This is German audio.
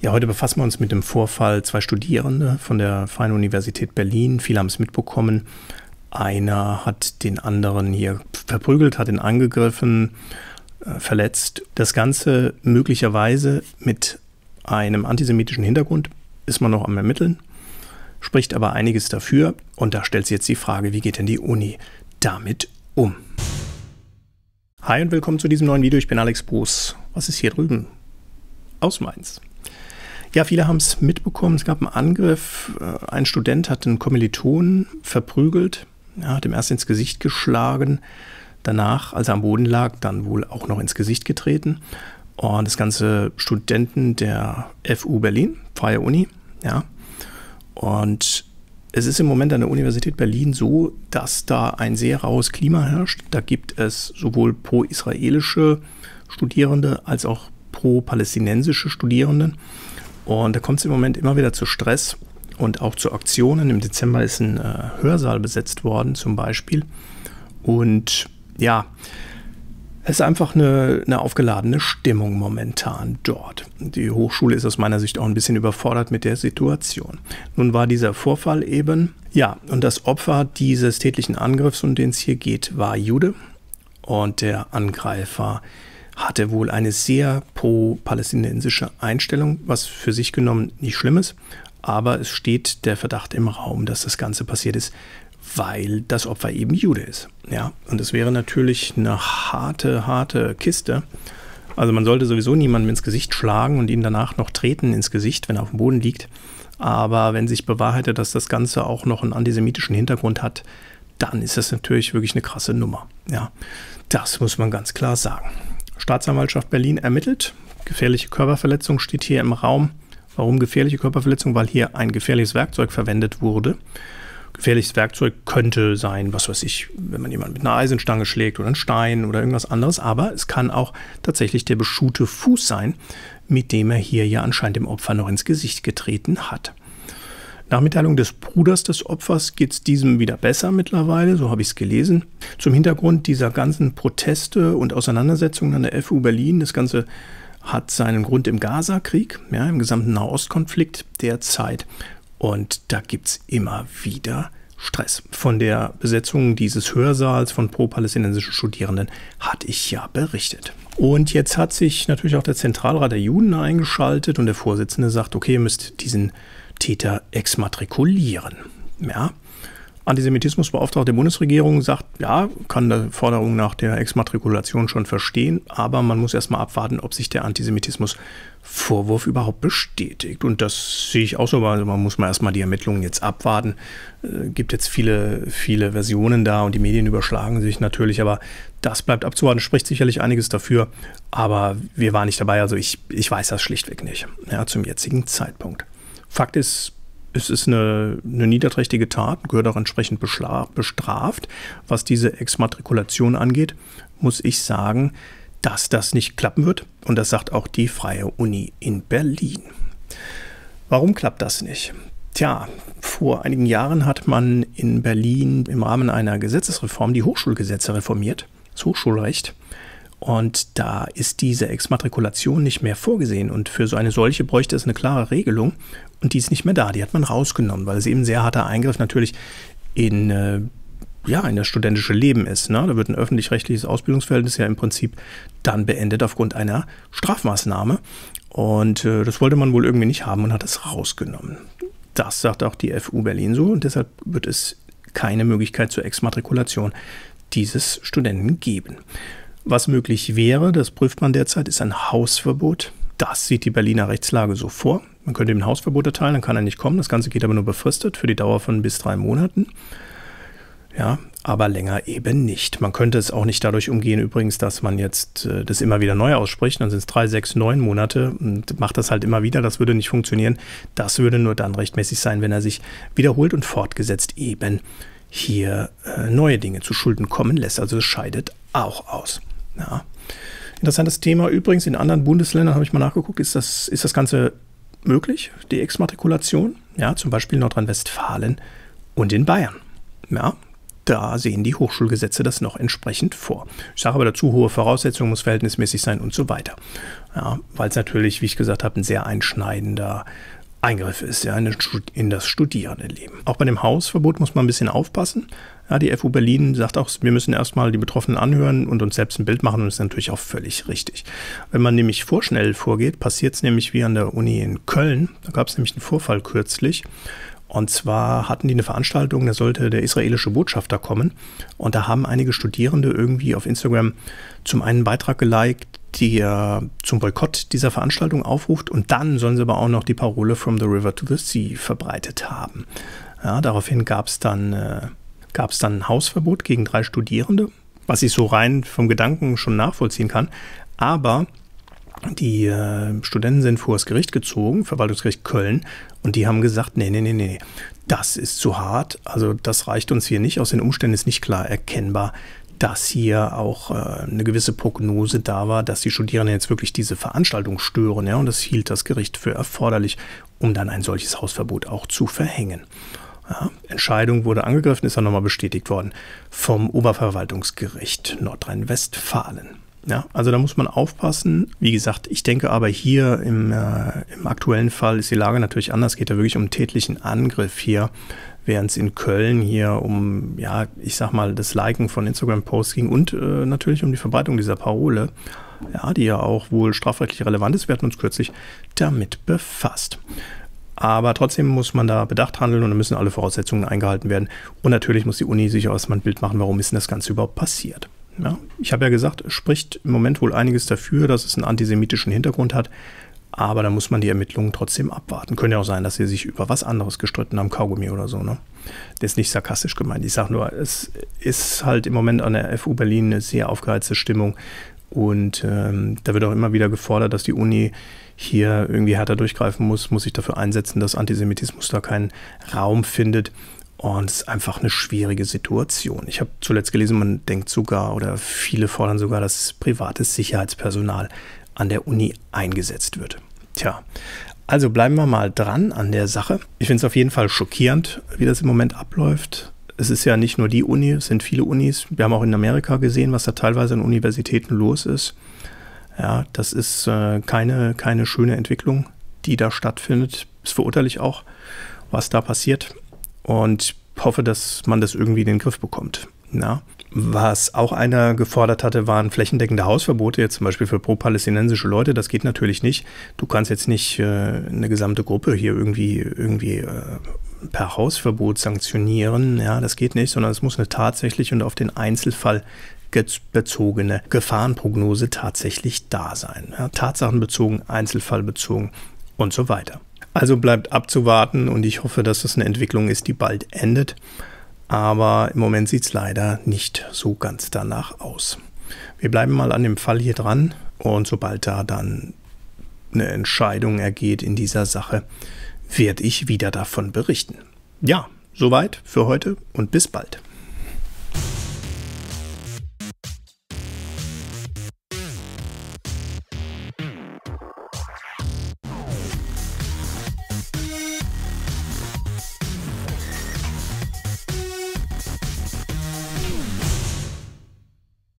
Ja, heute befassen wir uns mit dem Vorfall. Zwei Studierende von der Freien Universität Berlin, viele haben es mitbekommen. Einer hat den anderen hier verprügelt, hat ihn angegriffen, verletzt. Das Ganze möglicherweise mit einem antisemitischen Hintergrund, ist man noch am Ermitteln, spricht aber einiges dafür. Und da stellt sich jetzt die Frage, wie geht denn die Uni damit um? Hi und willkommen zu diesem neuen Video. Ich bin Alex Boos. Was ist hier drüben? Aus Mainz. Ja, viele haben es mitbekommen. Es gab einen Angriff. Ein Student hat einen Kommilitonen verprügelt, hat ihm erst ins Gesicht geschlagen. Danach, als er am Boden lag, dann wohl auch noch ins Gesicht getreten. Und das Ganze Studenten der FU Berlin, Freie Uni. Ja. Und es ist im Moment an der Universität Berlin so, dass da ein sehr raues Klima herrscht. Da gibt es sowohl pro-israelische Studierende als auch pro-palästinensische Studierende. Und da kommt es im Moment immer wieder zu Stress und auch zu Aktionen. Im Dezember ist ein Hörsaal besetzt worden zum Beispiel. Und ja, es ist einfach eine aufgeladene Stimmung momentan dort. Die Hochschule ist aus meiner Sicht auch ein bisschen überfordert mit der Situation. Nun war dieser Vorfall eben, ja, und das Opfer dieses tätlichen Angriffs, um den es hier geht, war Jude. Und der Angreifer hatte wohl eine sehr pro-palästinensische Einstellung, was für sich genommen nicht schlimm ist. Aber es steht der Verdacht im Raum, dass das Ganze passiert ist, weil das Opfer eben Jude ist. Ja, und es wäre natürlich eine harte Kiste. Also man sollte sowieso niemandem ins Gesicht schlagen und ihn danach noch treten ins Gesicht, wenn er auf dem Boden liegt. Aber wenn sich bewahrheitet, dass das Ganze auch noch einen antisemitischen Hintergrund hat, dann ist das natürlich wirklich eine krasse Nummer. Ja, das muss man ganz klar sagen. Staatsanwaltschaft Berlin ermittelt. Gefährliche Körperverletzung steht hier im Raum. Warum gefährliche Körperverletzung? Weil hier ein gefährliches Werkzeug verwendet wurde. Gefährliches Werkzeug könnte sein, was weiß ich, wenn man jemanden mit einer Eisenstange schlägt oder einen Stein oder irgendwas anderes. Aber es kann auch tatsächlich der beschuhte Fuß sein, mit dem er hier ja anscheinend dem Opfer noch ins Gesicht getreten hat. Nach Mitteilung des Bruders des Opfers geht es diesem wieder besser mittlerweile, so habe ich es gelesen. Zum Hintergrund dieser ganzen Proteste und Auseinandersetzungen an der FU Berlin, das Ganze hat seinen Grund im Gaza-Krieg, ja, im gesamten Nahostkonflikt derzeit. Und da gibt es immer wieder Stress. Von der Besetzung dieses Hörsaals von pro-palästinensischen Studierenden hatte ich ja berichtet. Und jetzt hat sich natürlich auch der Zentralrat der Juden eingeschaltet und der Vorsitzende sagt, okay, ihr müsst diesen Täter exmatrikulieren. Ja. Antisemitismusbeauftragte der Bundesregierung sagt, ja, kann die Forderung nach der Exmatrikulation schon verstehen, aber man muss erstmal abwarten, ob sich der Antisemitismusvorwurf überhaupt bestätigt. Und das sehe ich auch so, also man muss mal erstmal die Ermittlungen jetzt abwarten. Gibt jetzt viele Versionen da und die Medien überschlagen sich natürlich, aber das bleibt abzuwarten, spricht sicherlich einiges dafür, aber wir waren nicht dabei, also ich weiß das schlichtweg nicht, ja, zum jetzigen Zeitpunkt. Fakt ist, es ist eine niederträchtige Tat, gehört auch entsprechend bestraft. Was diese Exmatrikulation angeht, muss ich sagen, dass das nicht klappen wird. Und das sagt auch die Freie Uni in Berlin. Warum klappt das nicht? Tja, vor einigen Jahren hat man in Berlin im Rahmen einer Gesetzesreform die Hochschulgesetze reformiert, das Hochschulrecht. Und da ist diese Exmatrikulation nicht mehr vorgesehen. Und für so eine solche bräuchte es eine klare Regelung. Und die ist nicht mehr da. Die hat man rausgenommen, weil es eben ein sehr harter Eingriff natürlich in das studentische Leben ist. Ne? Da wird ein öffentlich-rechtliches Ausbildungsverhältnis ja im Prinzip dann beendet aufgrund einer Strafmaßnahme. Und das wollte man wohl irgendwie nicht haben und hat es rausgenommen. Das sagt auch die FU Berlin so. Und deshalb wird es keine Möglichkeit zur Exmatrikulation dieses Studenten geben. Was möglich wäre, das prüft man derzeit, ist ein Hausverbot. Das sieht die Berliner Rechtslage so vor. Man könnte ihm ein Hausverbot erteilen, dann kann er nicht kommen. Das Ganze geht aber nur befristet für die Dauer von bis 3 Monaten. Ja, aber länger eben nicht. Man könnte es auch nicht dadurch umgehen, übrigens, dass man jetzt das immer wieder neu ausspricht. Dann sind es 3, 6, 9 Monate und macht das halt immer wieder. Das würde nicht funktionieren. Das würde nur dann rechtmäßig sein, wenn er sich wiederholt und fortgesetzt eben hier neue Dinge zu Schulden kommen lässt. Also es scheidet auch aus. Ja. Interessantes Thema. Übrigens, in anderen Bundesländern habe ich mal nachgeguckt, ist das Ganze möglich, die Exmatrikulation? Ja, zum Beispiel Nordrhein-Westfalen und in Bayern. Ja, Da sehen die Hochschulgesetze das noch entsprechend vor. Ich sage aber dazu, hohe Voraussetzungen, muss verhältnismäßig sein und so weiter. Ja, weil es natürlich, wie ich gesagt habe, ein sehr einschneidender Eingriff ist, ja, in das Studierendenleben. Auch bei dem Hausverbot muss man ein bisschen aufpassen. Ja, die FU Berlin sagt auch, wir müssen erstmal die Betroffenen anhören und uns selbst ein Bild machen, und das ist natürlich auch völlig richtig. Wenn man nämlich vorschnell vorgeht, passiert es nämlich wie an der Uni in Köln. Da gab es nämlich einen Vorfall kürzlich. Und zwar hatten die eine Veranstaltung, da sollte der israelische Botschafter kommen. Und da haben einige Studierende irgendwie auf Instagram zum einen einen Beitrag geliked, der zum Boykott dieser Veranstaltung aufruft. Und dann sollen sie aber auch noch die Parole From the River to the Sea verbreitet haben. Ja, daraufhin gab es dann ein Hausverbot gegen 3 Studierende, was ich so rein vom Gedanken schon nachvollziehen kann. Aber die Studenten sind vor das Gericht gezogen, Verwaltungsgericht Köln, und die haben gesagt, nee, das ist zu hart, also das reicht uns hier nicht, aus den Umständen ist nicht klar erkennbar, dass hier auch eine gewisse Prognose da war, dass die Studierenden jetzt wirklich diese Veranstaltung stören, ja, und das hielt das Gericht für erforderlich, um dann ein solches Hausverbot auch zu verhängen. Ja, Entscheidung wurde angegriffen, ist dann nochmal bestätigt worden vom Oberverwaltungsgericht Nordrhein-Westfalen. Ja, also da muss man aufpassen. Wie gesagt, ich denke aber hier im aktuellen Fall ist die Lage natürlich anders. Es geht ja wirklich um einen tätlichen Angriff hier, während es in Köln hier um, ja, ich sag mal, das Liken von Instagram-Posts ging und natürlich um die Verbreitung dieser Parole, ja, die ja auch wohl strafrechtlich relevant ist. Wir hatten uns kürzlich damit befasst. Aber trotzdem muss man da bedacht handeln und da müssen alle Voraussetzungen eingehalten werden. Und natürlich muss die Uni sich auch erstmal ein Bild machen, warum ist denn das Ganze überhaupt passiert. Ja, ich habe ja gesagt, es spricht im Moment wohl einiges dafür, dass es einen antisemitischen Hintergrund hat, aber da muss man die Ermittlungen trotzdem abwarten. Könnte ja auch sein, dass sie sich über was anderes gestritten haben, Kaugummi oder so, ne? Das ist nicht sarkastisch gemeint. Ich sage nur, es ist halt im Moment an der FU Berlin eine sehr aufgeheizte Stimmung und da wird auch immer wieder gefordert, dass die Uni hier irgendwie härter durchgreifen muss sich dafür einsetzen, dass Antisemitismus da keinen Raum findet. Und es ist einfach eine schwierige Situation. Ich habe zuletzt gelesen, man denkt sogar oder viele fordern sogar, dass privates Sicherheitspersonal an der Uni eingesetzt wird. Tja, also bleiben wir mal dran an der Sache. Ich finde es auf jeden Fall schockierend, wie das im Moment abläuft. Es ist ja nicht nur die Uni, es sind viele Unis. Wir haben auch in Amerika gesehen, was da teilweise an Universitäten los ist. Ja, das ist keine schöne Entwicklung, die da stattfindet. Es verurteile ich auch, was da passiert. Und hoffe, dass man das irgendwie in den Griff bekommt. Ja. Was auch einer gefordert hatte, waren flächendeckende Hausverbote, jetzt zum Beispiel für pro-palästinensische Leute. Das geht natürlich nicht. Du kannst jetzt nicht eine gesamte Gruppe hier irgendwie per Hausverbot sanktionieren. Ja, das geht nicht, sondern es muss eine tatsächlich und auf den Einzelfall bezogene Gefahrenprognose tatsächlich da sein. Ja, tatsachenbezogen, einzelfallbezogen und so weiter. Also bleibt abzuwarten und ich hoffe, dass das eine Entwicklung ist, die bald endet. Aber im Moment sieht es leider nicht so ganz danach aus. Wir bleiben mal an dem Fall hier dran und sobald da dann eine Entscheidung ergeht in dieser Sache, werde ich wieder davon berichten. Ja, soweit für heute und bis bald.